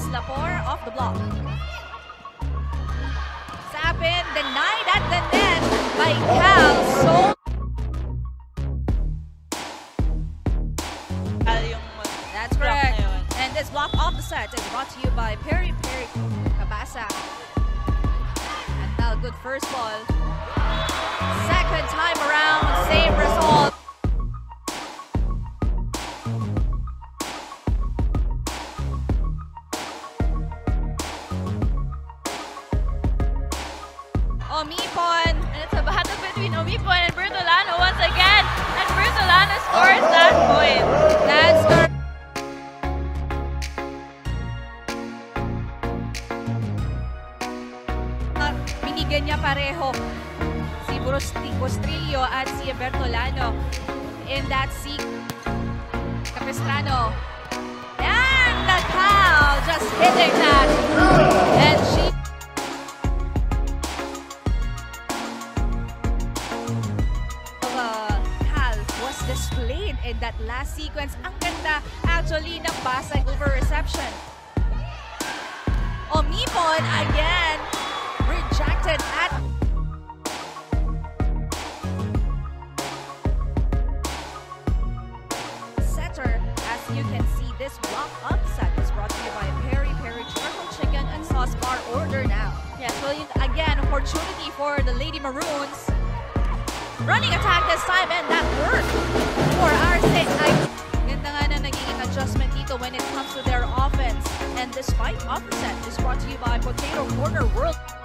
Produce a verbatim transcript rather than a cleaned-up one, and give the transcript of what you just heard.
as Lapor off the block. Sapin denied at the net by Cal. So that's correct. And this block off the set is brought to you by Peri Peri Kabasa. And now good first ball. Second time around, same result. Omipon. And it's a battle between Omipon and Bertolano once again. And Bertolano scores that point. That's correct. Uh, binigyan niya pareho si Bostrillo at si Bertolano in that seek. Capistrano. And the cow just hitting that. And she displayed in that last sequence. Ang ganda actually ng basag over reception. Omipon again rejected at setter. As you can see, this block upset is brought to you by Peri Peri Turtle Chicken and Sauce Bar. Order now. Yes, well, Again, opportunity for the Lady Maroons. Running attack this time, and that worked for our state. Ganda nga na naging adjustment dito when it comes to their offense. And despite offset is brought to you by Potato Corner World.